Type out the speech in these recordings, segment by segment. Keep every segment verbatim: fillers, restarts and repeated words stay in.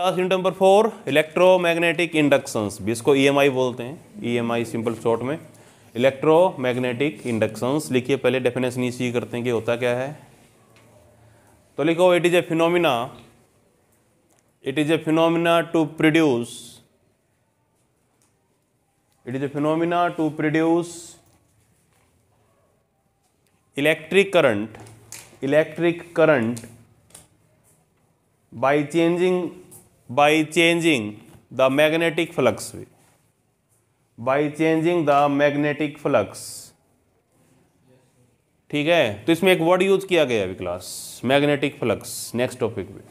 Class unit number four electromagnetic inductions भी इसको EMI बोलते हैं, ईएमआई सिंपल शॉर्ट में इलेक्ट्रोमैग्नेटिक इंडक्शंस। लिखिए पहले डेफिनेशन इसी करते हैं कि होता क्या है। तो लिखो it is a phenomena it is a phenomena to produce it is a phenomena to produce electric current electric current by changing by changing the magnetic flux by changing the magnetic flux। ठीक है, तो इसमें एक word use किया गया अभी class, magnetic flux. Next topic पे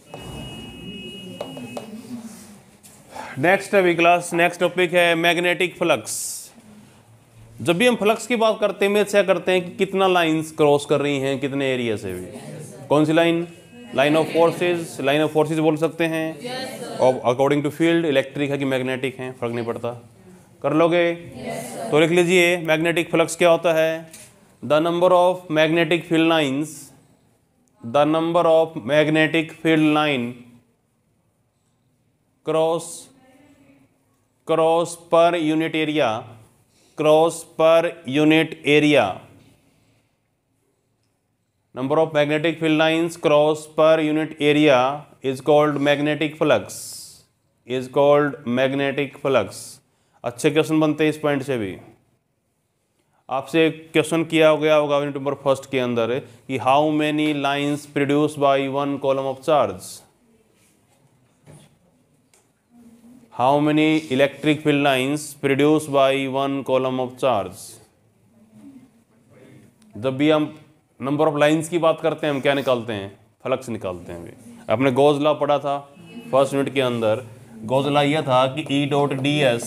next अभी क्लास नेक्स्ट टॉपिक है मैग्नेटिक फ्लक्स। जब भी हम फ्लक्स की बात करते हैं क्या करते हैं कि कितना लाइंस क्रॉस कर रही हैं, कितने एरिया से भी। कौन सी line? Line of forces, line of forces बोल सकते हैं। और अकॉर्डिंग टू फील्ड इलेक्ट्रिक है कि मैग्नेटिक है, फर्क नहीं पड़ता। कर लोगे? yes, तो लिख लीजिए मैग्नेटिक फ्लक्स क्या होता है। The number of magnetic field lines the number of magnetic field line cross cross per unit area cross per unit area number of magnetic field lines cross per unit area is called magnetic flux is called magnetic flux। अच्छे question बनते हैं इस point से भी। आपसे question किया गया होगा यूनिट नंबर फर्स्ट के अंदर कि how many lines produce by one coulomb of charge, how many electric field lines produce by one coulomb of charge. जब भी हम नंबर ऑफ लाइंस की बात करते हैं हम क्या निकालते हैं? फ्लक्स निकालते हैं। भी आपने गॉस लॉ पढ़ा था फर्स्ट यूनिट के अंदर। गॉस लॉ यह था कि E dot D S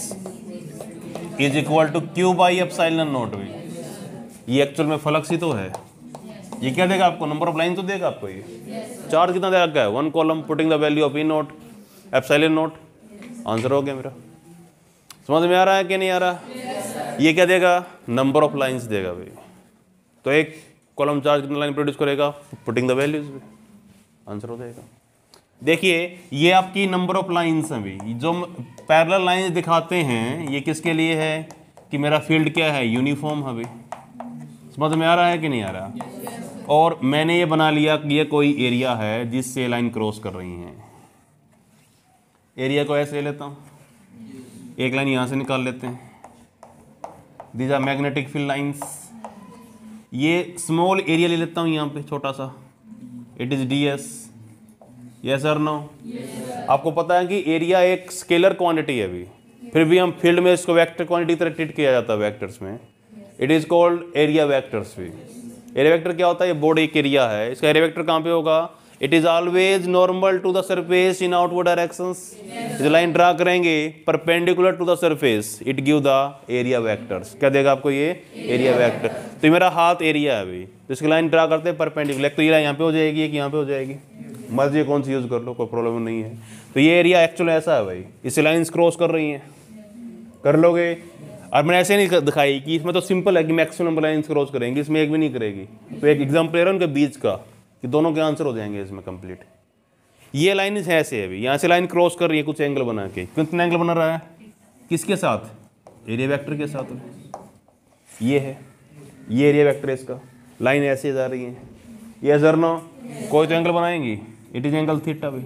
is equal to Q by epsilon naught. भी ये एक्चुअल में फ्लक्स ही तो है। ये क्या देगा आपको? नंबर ऑफ लाइन तो देगा आपको। ये चार्ज कितना दे रखा है? One coulomb, putting the value of E naught epsilon naught. Answer हो गया मेरा। समझ में आ रहा है कि नहीं आ रहा? ये क्या देगा? नंबर ऑफ लाइन्स देगा भाई। तो एक कॉलम चार्ज कितना लाइन प्रोड्यूस करेगा? पुटिंग द वैल्यूज में आंसर हो जाएगा। देखिए ये आपकी नंबर ऑफ लाइंस हैं भी। जो पैरेलल लाइंस दिखाते हैं ये किसके लिए है? कि मेरा फील्ड क्या है? यूनिफॉर्म है भी। समझ में आ रहा है कि नहीं आ रहा? और मैंने ये बना लिया कि ये कोई एरिया है जिससे लाइन क्रॉस कर रही हैं। एरिया को ऐसे ले लेता हूँ, एक लाइन यहाँ से निकाल लेते हैं। These are magnetic field lines. ये स्मॉल एरिया ले लेता हूँ यहाँ पे छोटा सा, it is D S. Yes और नो? आपको पता है कि एरिया एक स्केलर क्वांटिटी है अभी, फिर भी हम फील्ड में इसको वेक्टर क्वांटिटी तरह ट्रीट किया जाता है वेक्टर्स में। It is called area vectors भी। एरिया वेक्टर क्या होता है? ये बोर्ड एक एरिया है, इसका एरिया वेक्टर कहाँ पे होगा? It is always normal to the surface in outward directions. जो लाइन ड्रा करेंगे perpendicular to the surface it give the area vectors. क्या देगा आपको? ये एरिया वेक्टर। तो मेरा हाथ एरिया है अभी, तो इसकी लाइन ड्रा करते हैं परपेंडिकुलर। तो ये लाइन यहाँ पे हो जाएगी, एक यहाँ पे हो जाएगी। मर्जी कौन सी यूज कर लो, कोई प्रॉब्लम नहीं है। तो ये एरिया एक्चुअल ऐसा है भाई, इससे लाइन्स क्रॉस कर रही हैं। कर लोगे? और मैंने ऐसे नहीं दिखाई कि इसमें तो सिंपल है कि मैक्सिमम नंबर लाइन्स क्रॉस करेंगी, इसमें एक भी नहीं करेगी। तो एक एग्जाम्पल ले रहा हूँ उनके बीच का कि दोनों के आंसर हो जाएंगे इसमें कंप्लीट। ये लाइन है ऐसे अभी, यहाँ से लाइन क्रॉस कर रही है कुछ एंगल बना के। कितना एंगल बना रहा है? किसके साथ? एरिया वेक्टर के साथ। ये है, ये एरिया वेक्टर है इसका। लाइन ऐसे जा रही है। ये सर नो कोई तो एंगल बनाएंगी, इट इज एंगल थीटा भी।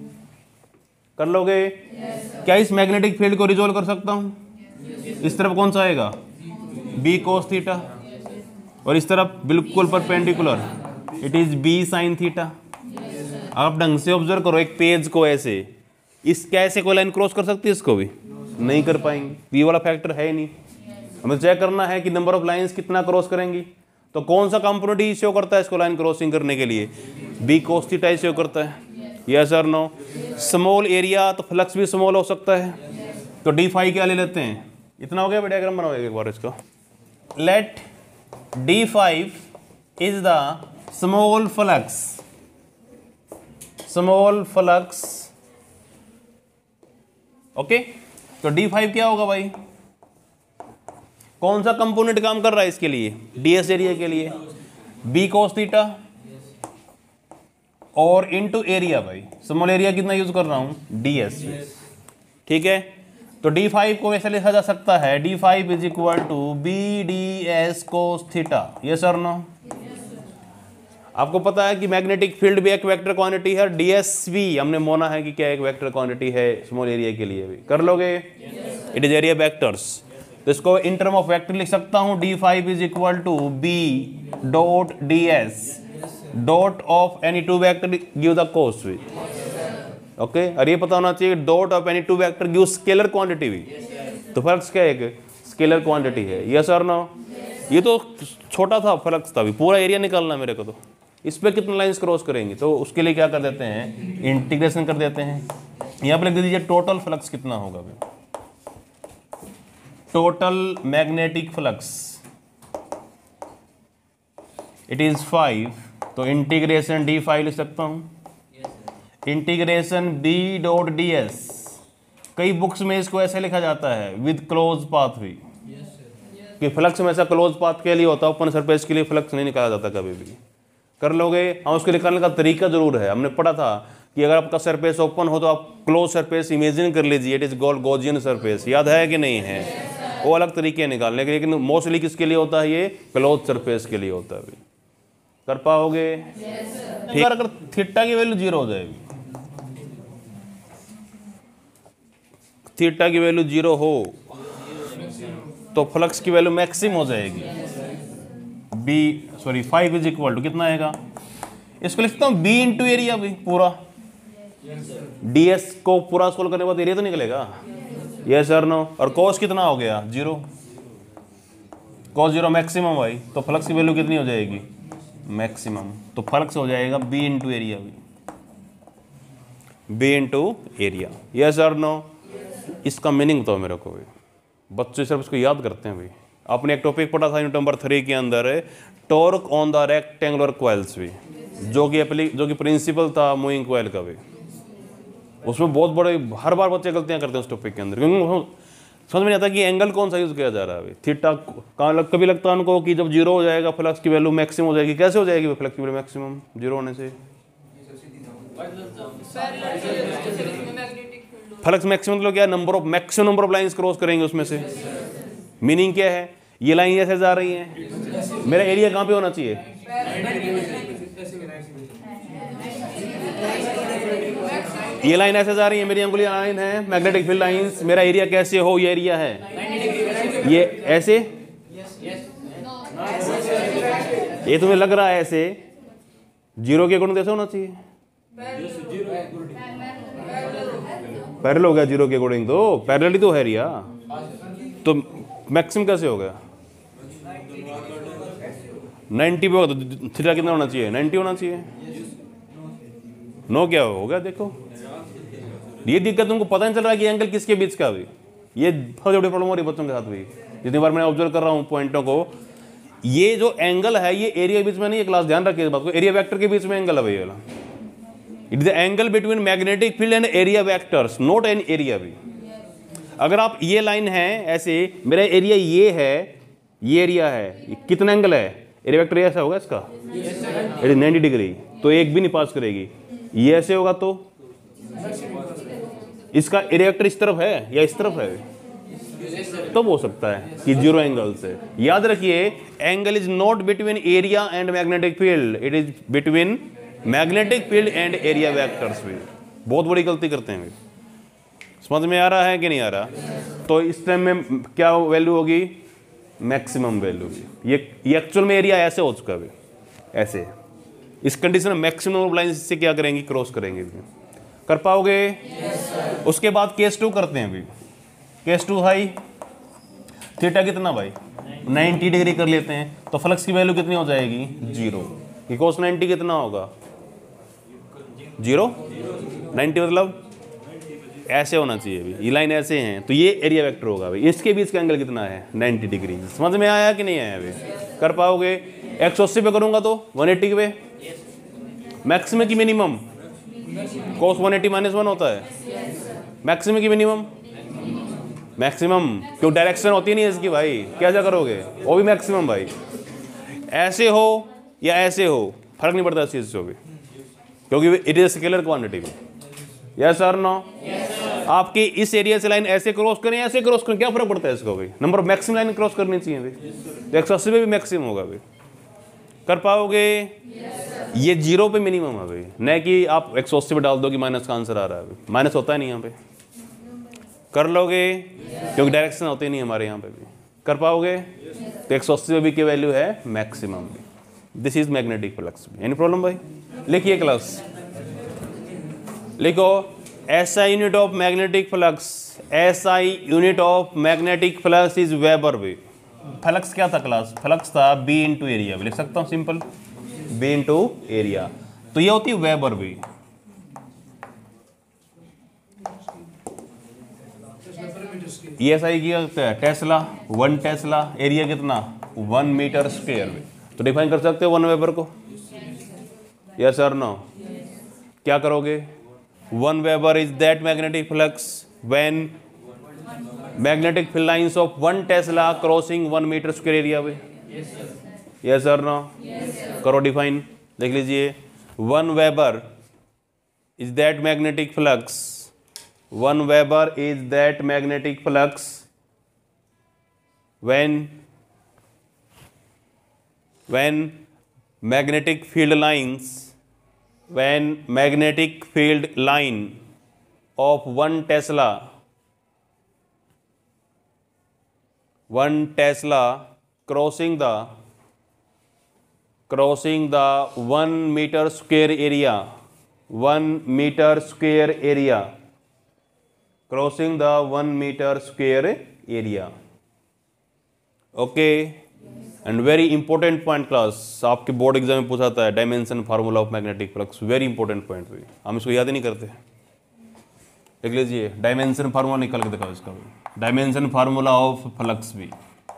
कर लोगे? yes, क्या इस मैग्नेटिक फील्ड को रिजोल्व कर सकता हूँ? yes, इस तरफ कौन सा आएगा? B cos theta. और इस तरफ बिल्कुल perpendicular it is B sine theta. आप ढंग से ऑब्जर्व करो एक पेज को, ऐसे इस कैसे कोई लाइन क्रॉस कर सकती है? इसको भी नहीं कर पाएंगे। ये वाला फैक्टर है ही नहीं। हमें चेक करना है कि नंबर ऑफ लाइंस कितना क्रॉस करेंगी। तो कौन सा कंपोनेंट ही शो करता है इसको लाइन क्रॉसिंग करने के लिए? बी कोस थीटा शो करता है। यस और नो? स्मॉल एरिया तो फ्लक्स भी स्मॉल हो सकता है। तो डी फाई क्या ले लेते हैं? इतना हो गया। डायग्राम बनाओ एक बार इसका। Let D five is the small flux small flux okay. तो डी फाइव क्या होगा भाई? कौन सा कंपोनेंट काम कर रहा है इसके लिए? डीएस एरिया के लिए बी कोस थीटा और इनटू एरिया भाई, स्मॉल एरिया कितना यूज कर रहा हूं, ds। ठीक है, तो डी फाइव को ऐसे लिखा जा सकता है, D five is equal to B D S cos theta. Yes और नो? आपको पता है कि मैग्नेटिक फील्ड भी एक वेक्टर क्वांटिटी है, डीएस भी हमने माना है कि क्या एक वेक्टर क्वांटिटी है स्मॉल एरिया के लिए भी। कर लोगे? It is area vectors. तो इसको इन टर्म ऑफ वेक्टर लिख सकता हूं, D five is equal to B dot D S dot of any two vector give the cos भी। ओके, और ये पता होना चाहिए dot of any two vector give scalar quantity भी। तो फ्लक्स क्या है, एक स्केलर क्वांटिटी है। यस और नो? ये तो छोटा था फ्लक्स था, भी पूरा एरिया निकालना मेरे को। तो इस पे कितने लाइंस क्रॉस करेंगे, तो उसके लिए क्या कर देते हैं, इंटीग्रेशन कर देते हैं। यहाँ पे लिख दीजिए टोटल फ्लक्स कितना होगा भाई, total magnetic flux it is five. तो इंटीग्रेशन डी फाइव लिख सकता हूं, integration B dot D S. कई बुक्स में इसको ऐसे लिखा जाता है विद क्लोज पाथ भी, कि फ्लक्स में ऐसा क्लोज पाथ के लिए होता है, ओपन सरफेस के लिए फ्लक्स नहीं निकाला जाता कभी भी। कर लोगे? हाँ, उसको निकालने का तरीका जरूर है। हमने पढ़ा था कि अगर आपका सरफेस ओपन हो तो आप क्लोज सरफेस इमेजिन कर लीजिए, इट इज गोल गॉसियन सरफेस। याद है कि नहीं है? वो अलग तरीके निकालने के, लेकिन मोस्टली किसके लिए होता है, ये क्लोज सरफेस के लिए होता है। कर पाओगे? ठीक है। अगर थीटा की वैल्यू जीरो हो जाएगी, थीटा की वैल्यू जीरो हो तो फ्लक्स की वैल्यू मैक्सिम हो जाएगी। B sorry five is equal to कितना आएगा, इसको लिखता हूं बी इंटू एरिया भी पूरा। डीएस को पूरा सोल्व करने के बाद एरिया तो निकलेगा। Yes sir no? और कॉस कितना हो गया, जीरो। कॉस जीरो मैक्सिमम भाई, तो फ्लक्स की वैल्यू कितनी हो जाएगी, मैक्सिमम। तो फ्लक्स हो जाएगा बी इंटू एरिया भी, B into area. Yes sir no? इसका मीनिंग तो मेरे को भी बच्चे सिर्फ इसको याद करते हैं भाई। आपने एक टॉपिक पढ़ा था यूनिट नंबर थ्री के अंदर, torque on the rectangular coils भी, जो कि एप्ली जो कि प्रिंसिपल था मूविंग कॉइल का भी। उसमें बहुत बड़े हर बार बच्चे गलतियां करते हैं उस टॉपिक के अंदर, क्योंकि समझ में नहीं आता कि एंगल कौन सा यूज किया जा रहा है। थीटा कहाँ लग, कभी लगता है उनको कि जब जीरो हो जाएगा फ्लक्स की वैल्यू मैक्सिमम हो जाएगी। कैसे हो जाएगी फ्लक्स की वैल्यू मैक्सिमम जीरो होने से? फ्लक्स मैक्सिमम मतलब क्या, number of maximum number of lines cross करेंगे उसमें से। मीनिंग क्या है, ये लाइन ऐसे जा रही है, मेरा एरिया कहाँ पे होना चाहिए, ये लाइन ऐसे जा रही है, मेरी अंगुली लाइन है, मैग्नेटिक फील्ड लाइंस। मेरा एरिया कैसे हो, ये एरिया है, ये ऐसे, ये तुम्हें लग रहा है ऐसे, जीरो के अकॉर्डिंग कैसे होना चाहिए, पैरेलल हो गया जीरो के अकॉर्डिंग, तो पैरेलल ही तो है एरिया। तो मैक्सिमम कैसे हो गया, नाइन्टी पे होगा, तो थीटा कितना होना चाहिए, नाइन्टी होना चाहिए। नो क्या हो गया, देखो ये दिक्कत तुमको पता नहीं चल रहा है कि एंगल किसके बीच का भी। ये बहुत बड़ी प्रॉब्लम हो रही है बच्चों के साथ भी, जितनी बार मैं ऑब्जर्व कर रहा हूँ पॉइंटों को। ये जो एंगल है ये एरिया के बीच में नहीं है, क्लास ध्यान रखिए इस बात को, एरिया वेक्टर के बीच में एंगल है भैया। It is the angle between magnetic field and area vectors, not an area भी। अगर आप ये लाइन है ऐसे, मेरा एरिया ये है, ये एरिया है, कितना एंगल है, एरिया वेक्टर ऐसा होगा इसका, इट इज नाइन्टी डिग्री, तो एक भी नहीं पास करेगी। ये ऐसे होगा तो इसका एरिया वेक्टर इस तरफ है या इस तरफ है, तब हो सकता है कि जीरो एंगल से। याद रखिए angle is not between area and magnetic field, it is between magnetic field and area vectors भी। बहुत बड़ी गलती करते हैं, समझ में आ रहा है कि नहीं आ रहा? तो इस टाइम में क्या वैल्यू होगी, मैक्सिमम वैल्यू। ये ये एक्चुअल में एरिया ऐसे हो चुका है, ऐसे इस कंडीशन में मैक्सिमम लाइन से क्या करेंगे, क्रॉस करेंगे। कर पाओगे? yes, उसके बाद केस टू करते हैं भाई। केस टू भाई थीटा कितना भाई, नाइन्टी डिग्री कर लेते हैं, तो फ्लक्स की वैल्यू कितनी हो जाएगी, जीरो। कोस नाइन्टी कितना होगा, जीरो। नाइन्टी मतलब ऐसे होना चाहिए भाई, ये लाइन ऐसे हैं, तो ये एरिया वेक्टर होगा भाई। इसके बीच का एंगल कितना है, नाइन्टी डिग्री। समझ में आया कि नहीं आया भाई? कर पाओगे? एक सौ अस्सी पे करूंगा तो वन एट्टी पे, मैक्सिमम की minimum, cos one eighty minus one होता है, मैक्सिमम की मिनिमम, मैक्सिमम क्यों डायरेक्शन होती नहीं है इसकी भाई, कैसा करोगे, वो भी मैक्सिमम भाई। ऐसे हो या ऐसे हो फर्क नहीं पड़ता इस चीज से भी। क्योंकि इट इज स्केलर क्वांटिटी में। यस और नो? आपकी इस एरिया से लाइन ऐसे क्रॉस करें ऐसे क्रॉस करें, क्या फर्क पड़ता है इसको भाई? नंबर मैक्सिमम लाइन क्रॉस करनी चाहिए भाई, तो एक सौ अस्सी पे भी मैक्सिमम होगा भाई। कर पाओगे? ये जीरो पे मिनिमम है भाई, न कि आप एक सौ अस्सी पे डाल दो कि माइनस का आंसर आ रहा है भाई, माइनस होता है नहीं यहाँ पे। कर लोगे? क्योंकि डायरेक्शन होती नहीं हमारे यहाँ पे भी। कर पाओगे? तो एक सौ अस्सी पे भी की वैल्यू है मैक्सिमम भी। This is magnetic flux. Any problem भाई? लिखिए क्लास, लिखो S I unit of magnetic flux, S I unit of magnetic flux is weber भी। फ्लक्स क्या था क्लास? फ्लक्स था बी इंटू एरिया। लिख सकता हूँ सिंपल, बी इंटू एरिया। तो ये होती है वेबर भी। ये एस आई क्या होता है? टेस्ला, वन टेस्ला, एरिया कितना? One metre square. तो डिफाइन कर सकते हो वन वेबर को? यस और नो? क्या करोगे? One weber is that magnetic flux when magnetic field lines of one tesla crossing one metre square area में। यस और नो? करो डिफाइन, देख लीजिए। One weber is that magnetic flux, one weber is that magnetic flux when when magnetic field lines when magnetic field line of one Tesla one Tesla crossing the crossing the one meter square area one meter square area crossing the one meter square area. Okay. And very important point class, आपके board exam में पूछा था, dimension formula of magnetic flux. Very important point भी, हम इसको याद ही नहीं करते। देख लीजिए, डायमेंशन फार्मूला निकाल के दिखाओ इसका भी। डायमेंशन फार्मूला ऑफ फ्लक्स भी,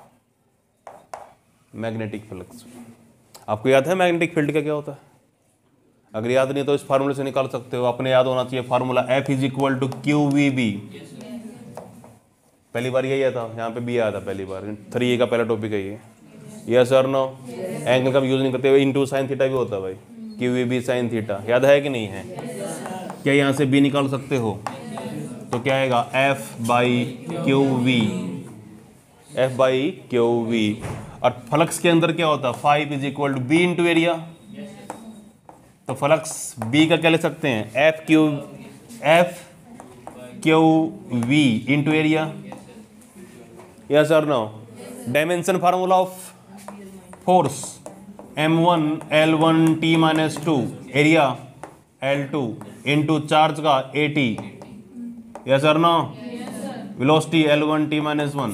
मैग्नेटिक फ्लक्स। आपको याद है मैग्नेटिक फील्ड का क्या होता है? अगर याद नहीं तो इस फार्मूले से निकाल सकते हो। अपने याद होना चाहिए formula, F is equal to Q V B. पहली बार यही आया था, यहाँ पे भी आया था पहली बार। थ्री ए का पहला टॉपिक है ये। यस और नो? एंगल का भी यूज नहीं करते हुए इनटू साइन थीटा भी होता है भाई, Q V B sine theta. याद है कि नहीं है? क्या यहाँ से बी निकाल सकते हो? तो क्या आएगा? F by Q V, F by Q V. और फ्लक्स के अंदर क्या होता है? Five is equal to B into area. तो फ्लक्स बी का क्या ले सकते हैं? F Q F Q V into area. Yes और no? Dimension formula of force, M one L one T minus two, area L two into charge का A T. Yes और no? Velocity L one T minus one,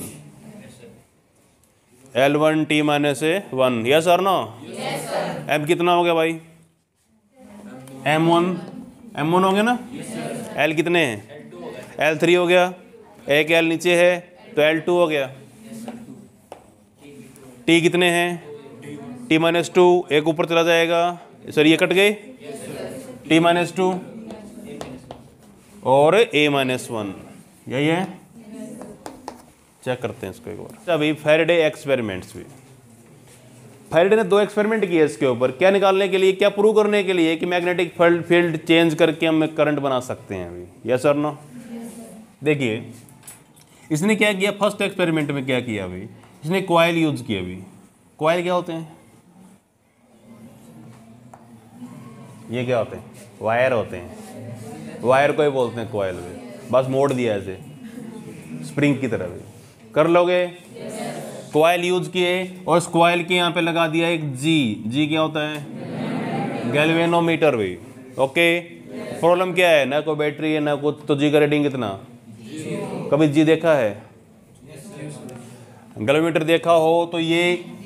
L one T minus one. Yes और no? M कितना हो गया भाई? M one M one हो गया ना? एल कितने हैं? एल थ्री हो गया, एक एल नीचे है तो एल टू हो गया। टी कितने हैं? टी माइनस टू, एक ऊपर चला जाएगा। सर ये कट गए, टी माइनस टू और ए माइनस वन, यही है। चेक करते हैं इसको एक बार। अभी फैराडे एक्सपेरिमेंट्स भी, फैराडे ने दो एक्सपेरिमेंट किए इसके ऊपर। क्या निकालने के लिए? क्या प्रूव करने के लिए कि मैग्नेटिक फील्ड चेंज करके हम करंट बना सकते हैं अभी। यस और नो? देखिए इसने क्या किया, फर्स्ट एक्सपेरिमेंट में क्या किया अभी, इसने कॉइल यूज किया। अभी कॉइल क्या होते हैं? ये क्या होते हैं? वायर होते हैं। वायर को ही बोलते हैं कॉइल भी, बस मोड़ दिया ऐसे स्प्रिंग की तरह भी। कर लोगे? कॉइल यूज किए और इस कॉइल के यहाँ पे लगा दिया एक जी। जी क्या होता है? गैल्वेनोमीटर भी। ओके, प्रॉब्लम क्या है? ना कोई बैटरी है ना कुछ, तो जी का रीडिंग कितना? कभी जी देखा है? गैल्वेनोमीटर देखा हो तो ये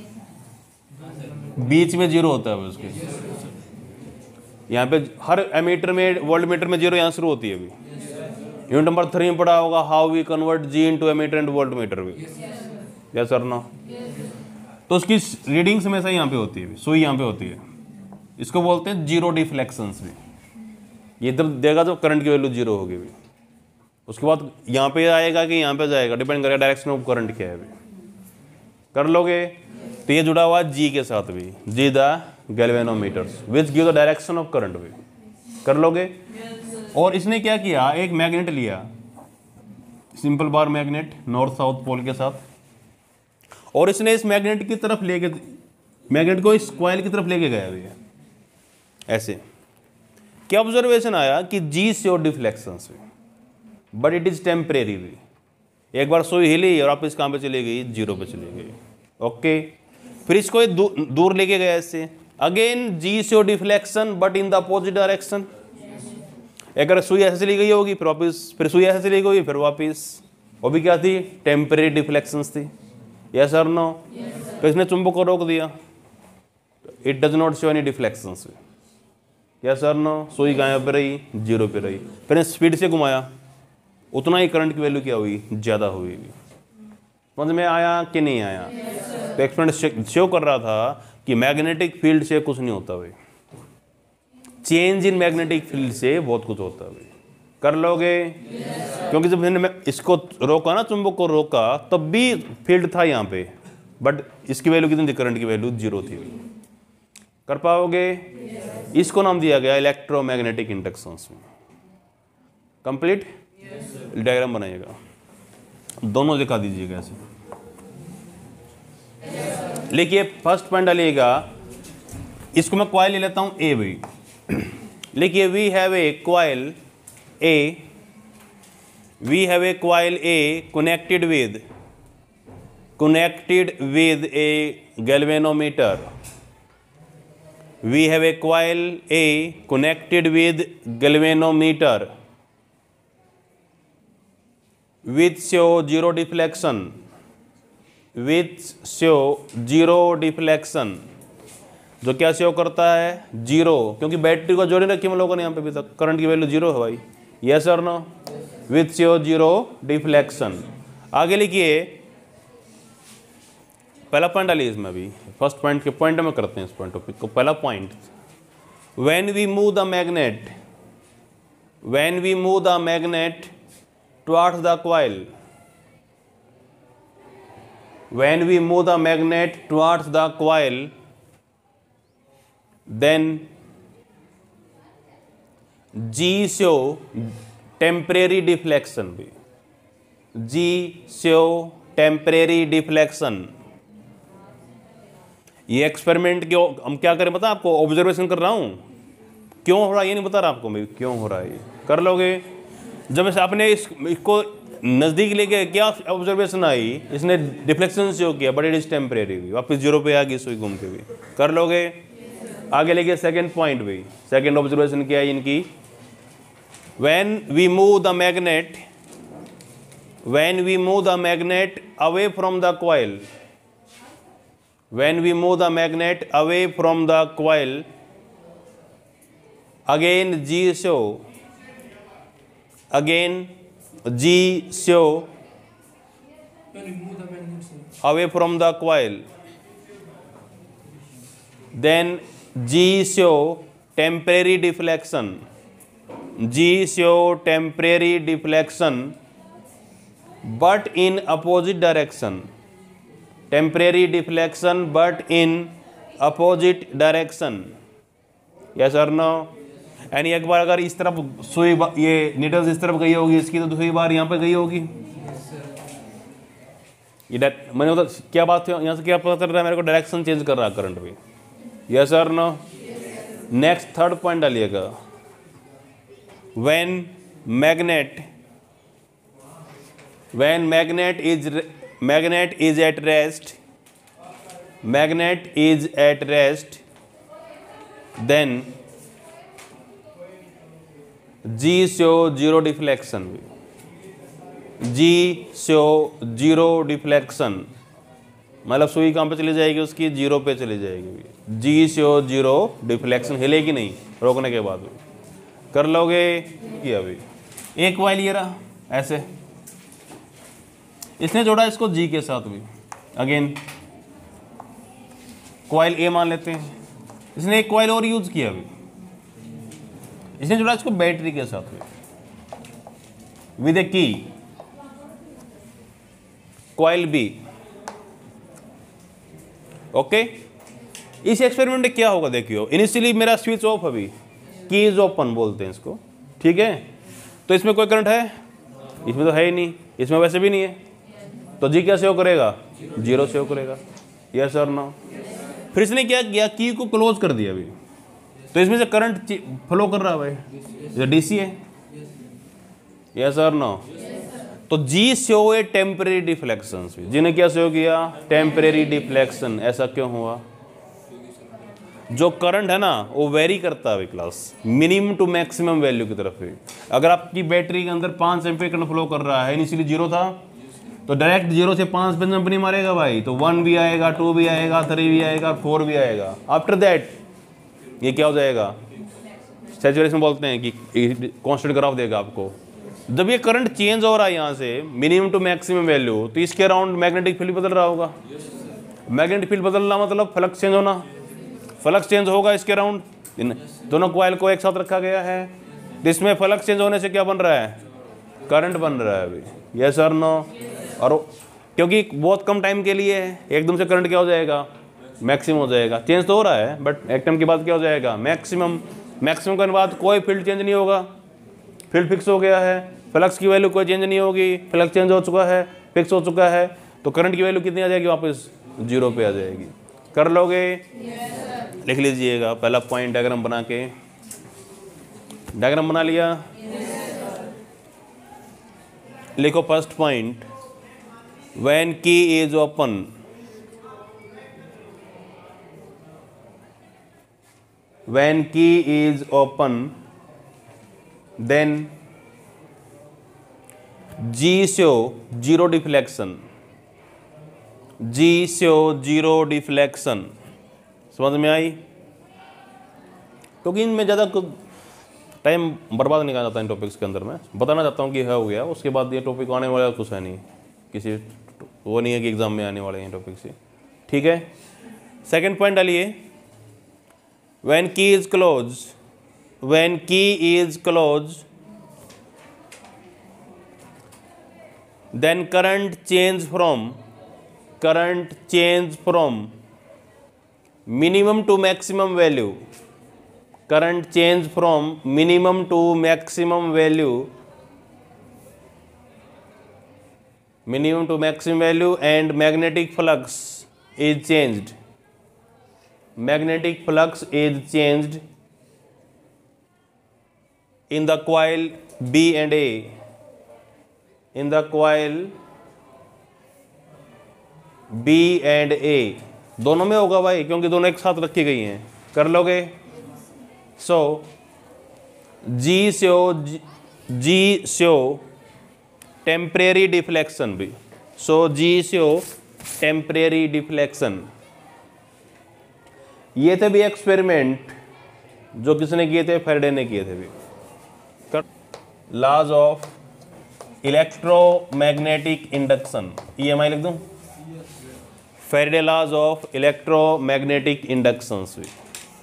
बीच में जीरो होता है उसके, यहाँ पे हर एमीटर में, वोल्ट मीटर में जीरो यहाँ शुरू होती है। अभी यूनिट नंबर थ्री में पढ़ा होगा, how we convert G into ammeter and voltmeter भी। Yes sir no? तो उसकी रीडिंग्स हमेशा यहाँ पे होती है, सुई यहाँ पे होती है। इसको बोलते हैं जीरो डिफ्लेक्शंस भी। ये जब देगा तो करंट की वैल्यू जीरो होगी भी। उसके बाद यहाँ पे आएगा कि यहाँ पे जाएगा, डिपेंड करेगा डायरेक्शन ऑफ करंट क्या है अभी। कर लोगे? तो ये जुड़ा हुआ जी के साथ भी, G the galvanometers which give the direction of current भी। कर लोगे? और इसने क्या किया, एक मैग्नेट लिया, simple bar magnet north south pole के साथ, और इसने इस मैग्नेट की तरफ लेके, मैग्नेट को इस कॉइल की तरफ लेके गया भैया ऐसे। क्या ऑब्जर्वेशन आया कि G show deflections, but it is temporary भी। एक बार सुई हिली और आप इस कहाँ पे चली गई, जीरो पे चली गई। ओके, फिर इसको दू, दूर लेके गया इससे, again G show deflection but in the opposite direction. अगर सुई ऐसे चली गई होगी फिर वापिस, फिर सुई ऐसे चली गई फिर वापिस, वो भी क्या थी, टेम्परेरी डिफ्लेक्शंस थी। यस और नो? तो इसने चुंबक को रोक दिया, it does not show any deflections. Yes और नो? सुई कहाँ पे रही, जीरो पे रही। फिर स्पीड से घुमाया, उतना ही करंट की वैल्यू क्या हुई, ज़्यादा हुई। समझ में आया कि नहीं आया? तो एक्सपेरिमेंट शो कर रहा था कि मैग्नेटिक फील्ड से कुछ नहीं होता भाई, चेंज इन मैग्नेटिक फील्ड से बहुत कुछ होता है भाई। कर लोगे? क्योंकि जब मैंने इसको रोका ना, चुंबक को रोका, तब भी फील्ड था यहाँ पे, बट इसकी वैल्यू कितनी थी, करंट की वैल्यू जीरो थी। कर पाओगे? इसको नाम दिया गया इलेक्ट्रोमैग्नेटिक इंडक्शंस में। कंप्लीट? डायग्राम बनाइएगा, दोनों दिखा दीजिएगा ऐसे। लिखिए, फर्स्ट पॉइंट डालिएगा, इसको मैं कॉइल ले लेता हूं ए भाई। लिखिए, we have a coil A, we have a coil A connected with connected with a galvanometer. We have a coil A connected with galvanometer which show zero deflection, which show zero deflection, जो क्या show करता है, zero, क्योंकि battery को जोड़े रखी हम लोगों ने यहाँ पे अभी तक, करंट की वैल्यू जीरो है भाई। यस और no? With show zero deflection. आगे लिखिए, पहला पॉइंट डालिए इसमें, अभी फर्स्ट पॉइंट के पॉइंट में करते हैं इस पॉइंट टॉपिक को। पहला point, when we move the magnet, when we move the magnet towards the coil, when we move the magnet towards the coil, then G show temporary deflection भी, G show temporary deflection। ये experiment क्यों हम क्या करें पता आपको, observation कर रहा हूं, क्यों हो रहा है ये नहीं बता रहा आपको मैं, क्यों हो रहा है ये कर लोगे। जब इस आपने इस इसको नज़दीक लेके क्या ऑब्जर्वेशन आई, इसने डिफ्लेक्शन शो किया, बट इट इज टेम्परेरी भी, वापस जीरो पे आ गई सुई घूम के भी। कर लोगे? आगे लेके सेकेंड पॉइंट भी, सेकेंड ऑब्जर्वेशन क्या है इनकी, when we move the magnet, when we move the magnet away from the coil, when we move the magnet away from the coil, again G show, again G show away from the coil, then G show temporary deflection, G show temporary deflection but in opposite direction, temporary deflection but in opposite direction। yes or no? यानी एक बार अगर इस तरफ सुई, ये needles इस तरफ गई होगी इसकी, तो दूसरी बार यहाँ पे गई होगी। ये मैंने बता क्या बात है, यहाँ से क्या पता चल रहा है मेरे को, डायरेक्शन चेंज कर रहा है करंट भी। यस और नो? नेक्स्ट थर्ड पॉइंट डालिएगा, when magnet, when magnet is magnet is at rest, magnet is at rest, then G show zero deflection, G show zero deflection, मतलब सुई कहाँ पे चली जाएगी उसकी, जीरो पे चली जाएगी। जी शो जीरो डिफ्लेक्शन, हिलेगी नहीं रोकने के बाद। कर लोगे? ये अभी एक कॉइल ये रहा ऐसे, इसने जोड़ा इसको जी के साथ भी, अगेन कॉइल ए मान लेते हैं, इसने एक कॉइल और यूज किया अभी, इसने जोड़ा इसको बैटरी के साथ भी with a key, coil B. Okay, इस एक्सपेरिमेंट में क्या होगा देखियो, इनिशियली मेरा स्विच ऑफ अभी, की इज ओपन बोलते हैं इसको, ठीक है। तो इसमें कोई करंट है? इसमें तो है ही नहीं, इसमें वैसे भी नहीं है, तो जी क्या सेव करेगा? जीरो सेव करेगा। यस और नो? फिर इसने क्या किया, की को क्लोज कर दिया अभी, तो इसमें से करंट फ्लो कर रहा है भाई, ये डीसी है। यस और नो? तो G show a temporary deflection, जिन्हें क्या शो किया? Temporary deflection. ऐसा क्यों हुआ? जो करंट है ना वो वेरी करता है class, minimum to maximum value की तरफ है। अगर आपकी बैटरी के अंदर पाँच एम्पीयर करंट फ्लो कर रहा है, इनिशियली जीरो था, तो डायरेक्ट जीरो से पाँच पे जंप नहीं मारेगा भाई, तो वन भी आएगा, टू भी आएगा, थ्री भी आएगा, फोर भी आएगा। आफ्टर दैट ये क्या हो जाएगा? सैचुरेशन बोलते हैं कि कांस्टेंट ग्राफ देगा आपको। जब ये करंट चेंज हो रहा है यहाँ से मिनिमम टू मैक्सिमम वैल्यू, तो इसके अराउंड मैग्नेटिक फील्ड बदल रहा होगा। मैग्नेटिक फील्ड बदलना मतलब फ्लक्स चेंज होना, फ्लक्स चेंज होगा इसके अराउंड। इन दोनों कॉइल को एक साथ रखा गया है, इसमें फ्लक्स चेंज होने से क्या बन रहा है? करंट बन रहा है अभी। यस और नो? और क्योंकि बहुत कम टाइम के लिए है, एकदम से करंट क्या हो जाएगा? मैक्सिमम हो जाएगा। चेंज तो हो रहा है बट एक टाइम के बाद क्या हो जाएगा? मैक्सिमम। मैक्सिमम करने के बाद कोई फील्ड चेंज नहीं होगा, फील्ड फिक्स हो गया है, फ्लक्स की वैल्यू कोई चेंज नहीं होगी, फ्लक्स चेंज हो चुका है, फिक्स हो चुका है, तो करंट की वैल्यू कितनी आ जाएगी? वापस जीरो पे आ जाएगी। कर लोगे? yes, लिख लीजिएगा पहला पॉइंट डायग्राम बना के। डायग्राम बना लिया? yes, लिखो first point, when key is open, when key is open then G show zero deflection, G show zero deflection. समझ में आई? क्योंकि इनमें ज़्यादा टाइम बर्बाद नहीं करना चाहता इन टॉपिक्स के अंदर। मैं बताना चाहता हूँ कि है हो गया, उसके बाद ये टॉपिक आने वाला कुछ है नहीं, किसी वो नहीं है कि एग्जाम में आने वाले हैं टॉपिक से, ठीक है। सेकंड पॉइंट डालिए, when key is close, when key is close then current change from, current change from minimum to maximum value, current change from minimum to maximum value, minimum to maximum value, and magnetic flux is changed, magnetic flux is changed in the coil B and A, in the coil B and A, दोनों में होगा भाई क्योंकि दोनों एक साथ रखी गई हैं। कर लोगे? So G show G show temporary deflection भी, so G show temporary deflection. ये थे भी एक्सपेरिमेंट जो किसने किए थे? फैराडे ने किए थे भी। Laws of electromagnetic induction, E M I लिख दूं? Faraday laws of electromagnetic inductions भी।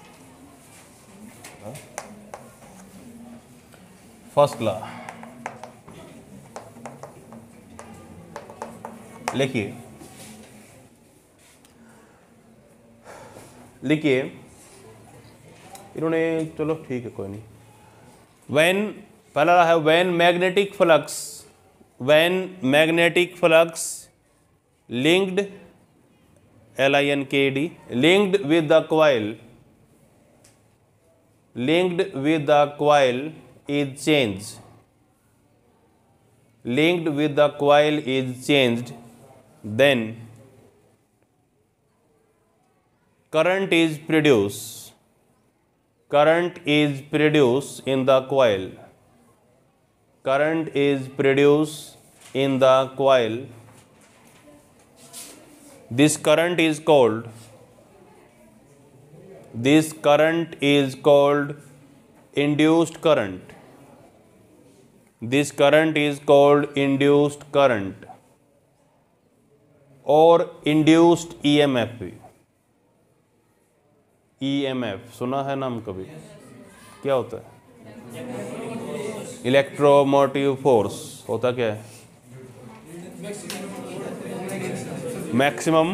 फर्स्ट लॉ लिखिए, लिखिए इन्होंने, चलो ठीक है कोई नहीं। व्हेन, पहला है when magnetic flux, when magnetic flux linked, L I N K D, linked with the coil, linked with the coil is changed, linked with the coil is changed, then current is produced, current is produced in the coil, current is produced in the coil. This current is called, this current is called induced current. This current is called induced current or induced E M F भी। E M F सुना है नाम कभी? क्या होता है? Electromotive force. होता क्या है? मैक्सिमम,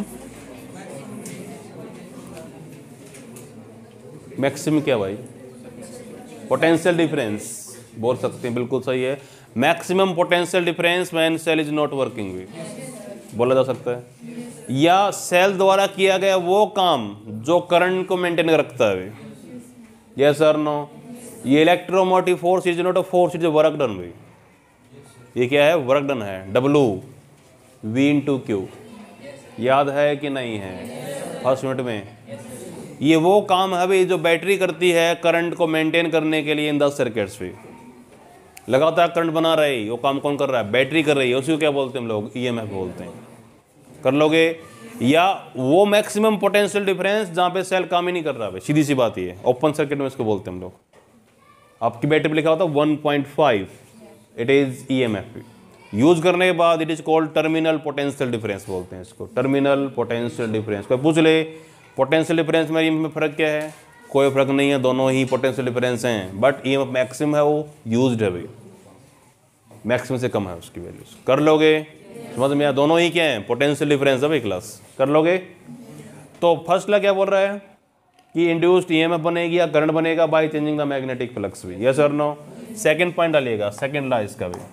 मैक्सिमम क्या भाई? पोटेंशियल डिफरेंस बोल सकते हैं, बिल्कुल सही है। Maximum potential difference when cell is not working भी बोला जा सकता है। या सेल द्वारा किया गया वो काम जो करंट को मेंटेन रखता है। यस और नो? ये electromotive force is not a force, is work done भी। ये क्या है? वर्क डन है। डब्लू वी इंटू क्यू, याद है कि नहीं है फर्स्ट यूनिट में? ये वो काम है भाई जो बैटरी करती है करंट को मेंटेन करने के लिए इन दस सर्किट्स पे। लगातार करंट बना रही है, वो काम कौन कर रहा है? बैटरी कर रही है। उसी को क्या बोलते हैं हम लोग? ईएमएफ बोलते हैं। कर लोगे? या वो मैक्सिमम पोटेंशियल डिफरेंस जहाँ पे सेल काम ही नहीं कर रहा है, सीधी सी बात ये ओपन सर्किट में इसको बोलते हैं हम लोग। आपकी बैटरी पे लिखा होता है one point five, it is EMF. Use करने के बाद it is called terminal potential difference बोलते हैं इसको, टर्मिनल पोटेंशियल डिफरेंस। कोई पूछ ले पोटेंशियल डिफरेंस में ईएमएफ में फर्क क्या है? कोई फर्क नहीं है, दोनों ही पोटेंशियल डिफरेंस हैं, बट ईएमएफ मैक्सिमम है, वो यूज्ड है भाई, मैक्सिमम से कम है उसकी वैल्यूज। कर लोगे? समझ में आया? दोनों ही क्या है? पोटेंशियल डिफरेंस है भाई क्लास। कर लोगे? तो फर्स्ट ला क्या बोल रहा है कि इंड्यूस्ड ईएमएफ बनेगी या करंट बनेगा by changing the magnetic flux भी। यस और नो? सेकंड पॉइंट डालिएगा, सेकंड ला इसका भी,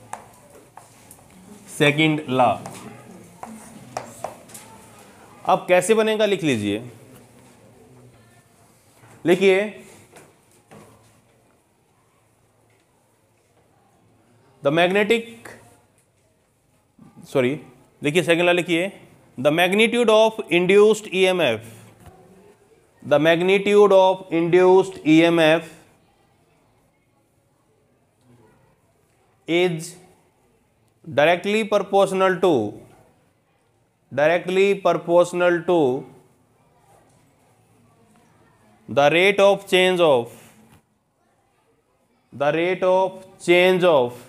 सेकंड ला। अब कैसे बनेगा लिख लीजिए, लिखिए द मैग्नेटिक सॉरी लिखिए सेकंड ला लिखिए the magnitude of induced EMF, the magnitude of induced EMF is directly proportional to directly proportional to the rate of change of the rate of change of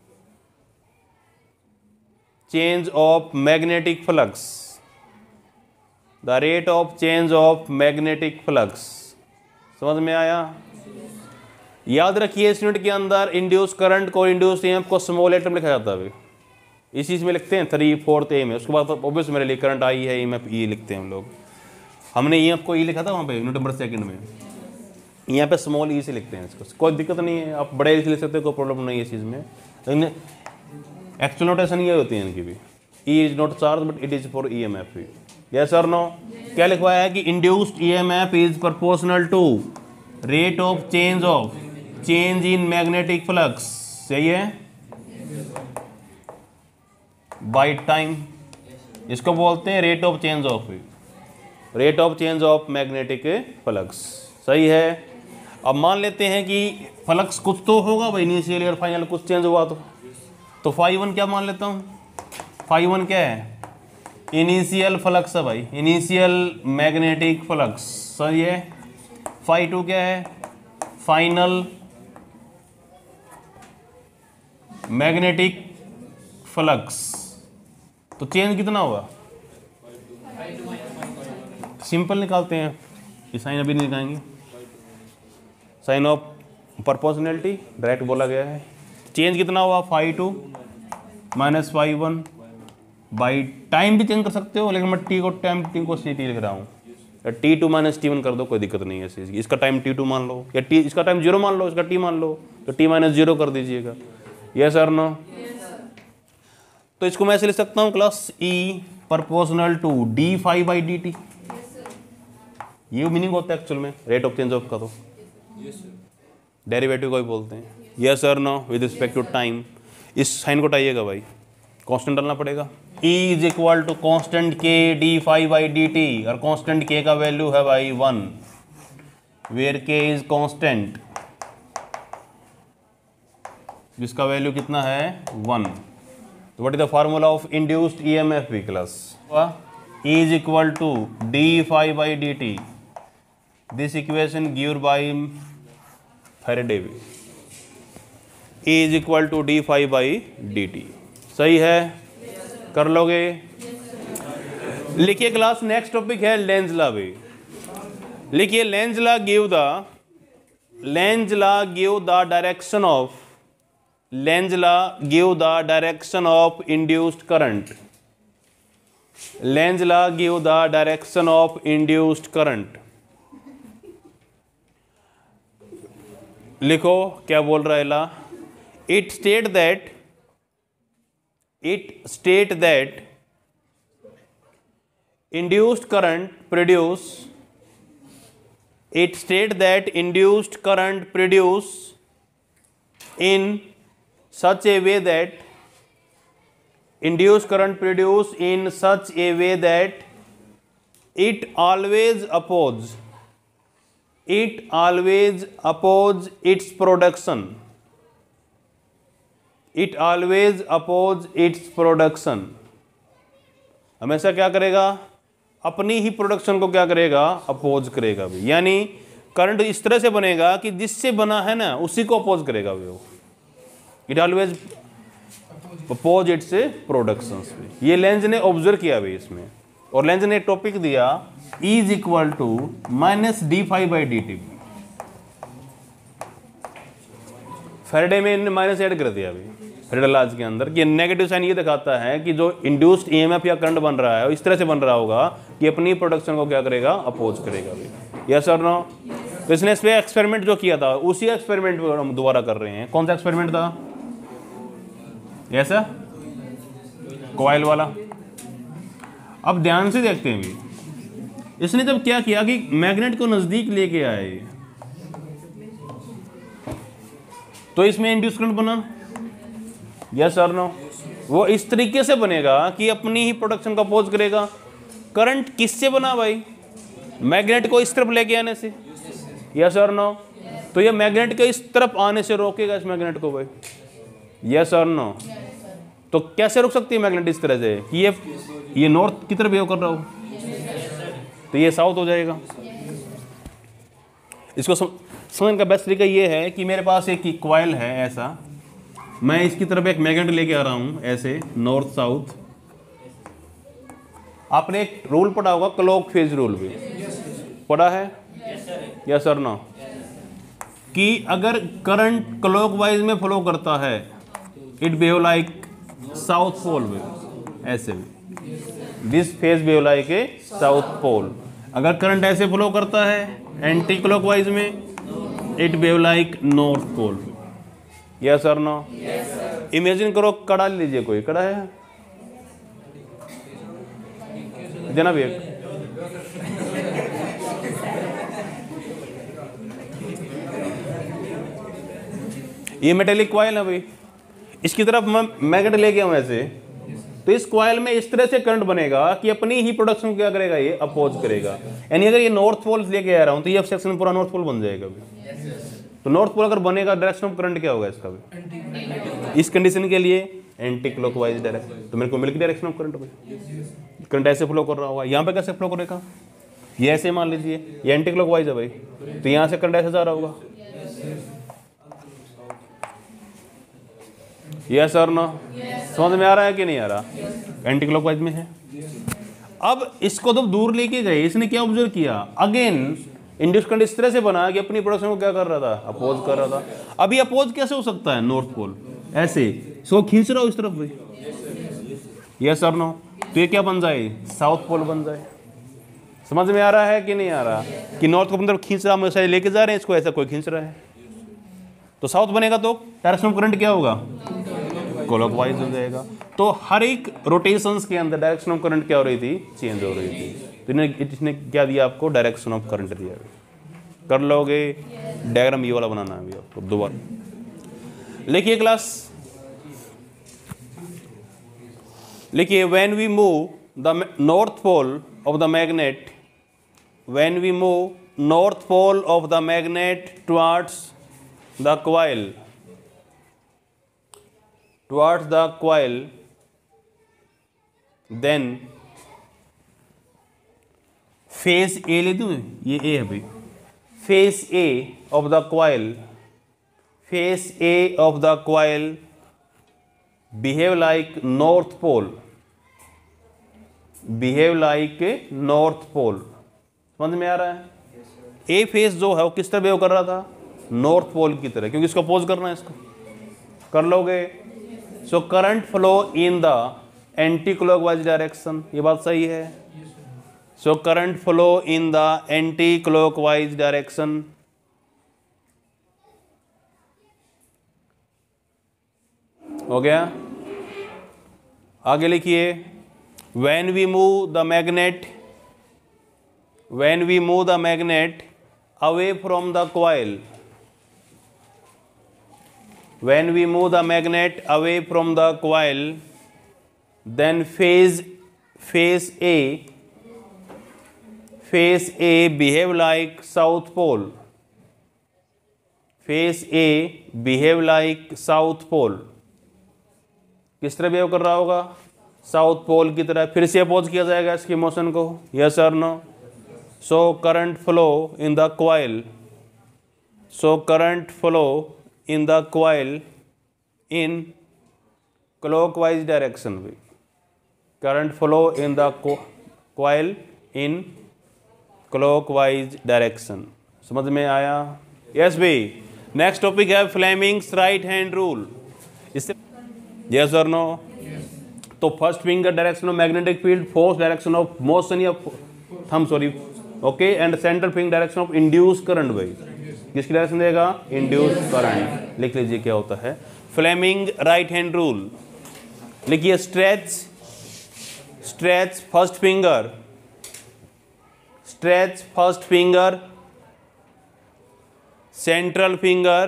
change of magnetic flux, the rate of change of magnetic flux। समझ में आया? याद रखिए इस unit के अंदर induce current को, induce EMF को स्मॉल लेटर में लिखा जाता है। इस चीज़ में लिखते हैं थ्री फोर्थ ए में, उसके बाद ऑब्वियस मेरे लिए करंट आई है, ईएमएफ ई लिखते हैं हम लोग। हमने ईएमएफ को ई लिखा था वहाँ पे यूनिट नंबर सेकंड में, यहाँ पे स्मॉल ई से लिखते हैं इसको। कोई दिक्कत नहीं है, आप बड़े ई से लिख सकते हो, कोई प्रॉब्लम नहीं है इस चीज़ में। लेकिन एक्चुअल नोटेशन ये होती है इनकी भी, E is not charge but it is for EMF भी। यस और नो? क्या लिखवाया है कि induced EMF is proportional to rate of change of change in magnetic flux, सही है, बाय टाइम। इसको बोलते हैं rate of change of rate of change of magnetic flux, सही है। अब मान लेते हैं कि फ्लक्स कुछ तो होगा भाई, इनिशियल और फाइनल कुछ चेंज हुआ तो तो फाइव वन क्या मान लेता हूँ? फाइव वन क्या है? इनिशियल फ्लक्स है भाई, इनिशियल मैग्नेटिक फ्लक्स, सही है। फाइव टू क्या है? Final magnetic flux. तो चेंज कितना होगा? सिंपल निकालते हैं, ये साइन अभी नहीं निकालेंगे, साइन ऑफ प्रोपोर्शनैलिटी डायरेक्ट बोला गया है। चेंज कितना हुआ? Phi two minus phi one by time भी चेंज कर सकते हो, लेकिन मैं टी को टाइम टी को सी टी लिख रहा हूँ, T two minus T one कर दो, कोई दिक्कत नहीं है इस चीज़ की। इसका टाइम टी टू मान लो, या टी इसका टाइम जीरो मान लो, इसका टी मान लो, तो टी माइनस जीरो कर दीजिएगा। यस और नो? तो इसको मैं ऐसे लिख सकता हूँ class E proportional to D phi by D T. ये मीनिंग होता है एक्चुअल में रेट ऑफ चेंज ऑफ का, तो डेरिवेटिव को भी बोलते हैं। यस और no? With respect to time. इस साइन को हटाइएगा भाई, कांस्टेंट डालना पड़ेगा। E is equal to constant K D phi by D T, और कांस्टेंट के का वैल्यू है भाई one, where K is constant, जिसका वैल्यू कितना है? वन। तो what is the formula of induced EMF भी class? E is equal to D phi by D T, this equation given by Faraday भी। E is equal to D phi by D T, सही है? कर लोगे? लिखिए class, next topic है Lenz law भी। लिखिए Lenz law give the Lenz law give the direction of Lenz law give the direction of induced current. Lenz law give the direction of induced current. लिखो क्या बोल रहा है law, it state that it state that induced current produce it state that induced current produce in such a way that induced current produce in such a way that it always oppose it always oppose its production it always oppose its production हमेशा क्या करेगा, अपनी ही production को क्या करेगा, oppose करेगा भी। यानी करंट इस तरह से बनेगा कि जिससे बना है ना उसी को अपोज करेगा भी वो। It always oppose its productions भी। ये लेंज ने ऑब्जर्व किया भी इसमें, और लेंज ने एक टॉपिक दिया E is equal to minus D phi by D T. Faraday में इन्होंने माइनस ऐड कर दिया अभी फैराडे लॉज के अंदर कि नेगेटिव साइन ये दिखाता है कि जो इंड्यूस्ड ईएमएफ या करंट बन रहा है इस तरह से बन रहा होगा कि अपनी प्रोडक्शन को क्या करेगा, अपोज करेगा भी। यस और नो? तो इसने इस पे एक्सपेरिमेंट जो किया था उसी एक्सपेरिमेंट को हम दोबारा कर रहे हैं। कौन सा एक्सपेरिमेंट था? ऐसा कॉइल वाला। अब ध्यान से देखते हैं भी, इसने जब क्या किया कि मैग्नेट को नजदीक लेके आए तो इसमें इंड्यूस करंट बना। यस और नो? वो इस तरीके से बनेगा कि अपनी ही प्रोडक्शन को अपोज करेगा। करंट किससे बना भाई? मैग्नेट को इस तरफ लेके आने से। यस और नो? तो ये मैग्नेट के इस तरफ आने से रोकेगा इस मैग्नेट को भाई। यस और नो? तो कैसे रुक सकती है मैग्नेट इस तरह से कि ये ये नॉर्थ की तरफ बिहेव कर रहा हो तो ये साउथ हो जाएगा। इसको समझने का बेस्ट तरीका ये है कि मेरे पास एक कॉइल है ऐसा, मैं इसकी तरफ एक मैग्नेट लेके आ रहा हूं ऐसे नॉर्थ साउथ। आपने एक रूल पढ़ा होगा क्लॉक फेज रूल भी पढ़ा है। यस और नो? कि अगर करंट क्लॉकवाइज में फ्लो करता है it behave like south pole में, ऐसे भी this face behave like a south pole. अगर करंट ऐसे फ्लो करता है एंटी क्लॉकवाइज में it behave like north pole. Yes और नो? इमेजिन करो कड़ा लीजिए, कोई कड़ा है जनाब एक, ये मेटेलिक कॉइल है भाई, इसकी तरफ मैं मैग्नेट लेके आऊं ऐसे, तो इस कॉइल में इस तरह से करंट बनेगा कि अपनी ही प्रोडक्शन क्या करेगा, ये अपोज करेगा। यानी अगर ये नॉर्थ पोल लेके आ रहा हूं तो ये सेक्शन पूरा नॉर्थ पोल बन जाएगा भाई। तो नॉर्थ पोल अगर बनेगा डायरेक्शन ऑफ करंट क्या होगा इसका भी? इस कंडीशन के लिए एंटी क्लॉकवाइज डायरेक्शन। तो मेरे को मिल गई डायरेक्शन ऑफ करंट भाई। करंट ऐसे फ्लो कर रहा होगा, यहाँ पे कैसे फ्लो करेगा? ये ऐसे मान लीजिए ये एंटी क्लॉकवाइज है भाई, तो यहाँ से करंट ऐसे जा रहा होगा। यस और नो? समझ में आ रहा है कि नहीं आ रहा? एंटी क्लॉकवाइज में है। अब इसको तो दूर लेके गए, इसने क्या ऑब्जर्व किया, अगेन इंड्यूस करंट इस तरह से बना कि अपनी प्रोडक्शन को क्या कर रहा था, अपोज कर रहा था। अभी अपोज कैसे हो सकता है? नॉर्थ पोल ऐसे इसको खींच रहा हो इस तरफ भाई। यस और नो? तो ये क्या बन जाए, साउथ पोल बन जाए। समझ में आ रहा है कि नहीं आ रहा? कि नॉर्थ को अपनी तरफ खींच रहा, हम ऐसा लेके जा रहे हैं इसको, ऐसा कोई खींच रहा है तो साउथ बनेगा, तो डायरेक्शन ऑफ करंट क्या होगा, क्लॉकवाइज हो जाएगा। तो हर एक रोटेशंस के अंदर डायरेक्शन ऑफ करंट क्या हो रही थी, चेंज हो रही थी। तो इसने क्या दिया आपको, डायरेक्शन ऑफ करंट दिया। कर लोगे, डायग्राम ये वाला बनाना है अभी आपको दोबारा। लिखिए क्लास, लिखिए when we move the north pole of the magnet, when we move north pole of the magnet towards the coil, towards the coil, then phase A ले दूँ, ये A है भाई, phase A of the coil, phase A of the coil behave like north pole, behave like north pole। समझ में आ रहा है? A phase जो है वो किस तरह बिहेव कर रहा था, नॉर्थ पोल की तरह, क्योंकि इसको अपोज करना है। इसको कर लोगे। So current flow in the anti clockwise direction, ये बात सही है। So current flow in the anti clockwise direction, हो गया। आगे लिखिए, when we move the magnet when we move the magnet away from the coil when we move the magnet away from the coil then phase phase A phase A behave like south pole phase A behave like south pole किस तरह behave कर रहा होगा? South pole की तरह। फिर से oppose किया जाएगा इसकी मोशन को, यस और no? So current flow in the coil so current flow in the coil in clockwise direction भी current flow in the coil in clockwise direction। समझ में आया? यस भी। नेक्स्ट टॉपिक है फ्लेमिंग्स राइट हैंड रूल। इससे yes और no? तो first finger direction of magnetic field, fourth direction of motion या thumb sorry okay, and central finger direction of induce current. भाई किसकी डायरेक्शन देगा? Induce current. लिख लीजिए क्या होता है फ्लेमिंग राइट हैंड रूल। लिखिए, stretch stretch first finger stretch first finger central finger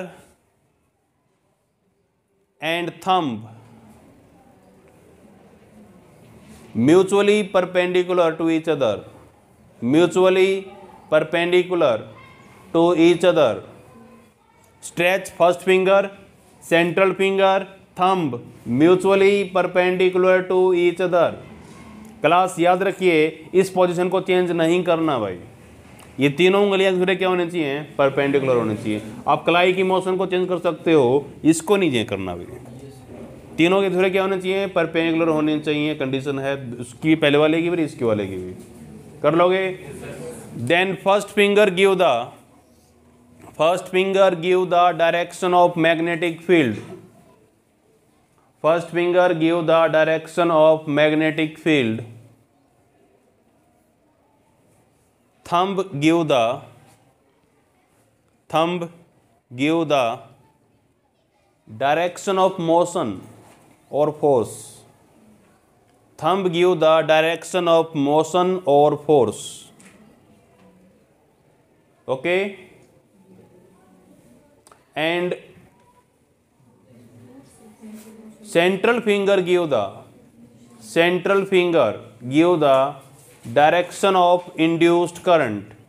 and thumb mutually perpendicular to each other mutually perpendicular to each other stretch first finger central finger thumb mutually perpendicular to each other। Class याद रखिए, इस position को change नहीं करना भाई। ये तीनों उंगलियां दूसरे क्या होनी चाहिए? परपेंडिकुलर होनी चाहिए। आप कलाई की मोशन को चेंज कर सकते हो, इसको नहीं चेंज करना भाई। तीनों के दूसरे क्या होने चाहिए? परपेंडिकुलर होने चाहिए। कंडीशन है उसकी, पहले वाले की भी इसके वाले की भी। कर लोगे? Then first finger give the first finger give the direction of magnetic field First finger give the direction of magnetic field. Thumb give the thumb give the direction of motion or force. Thumb give the direction of motion or force. Okay? And central finger give the central finger give the direction of induced current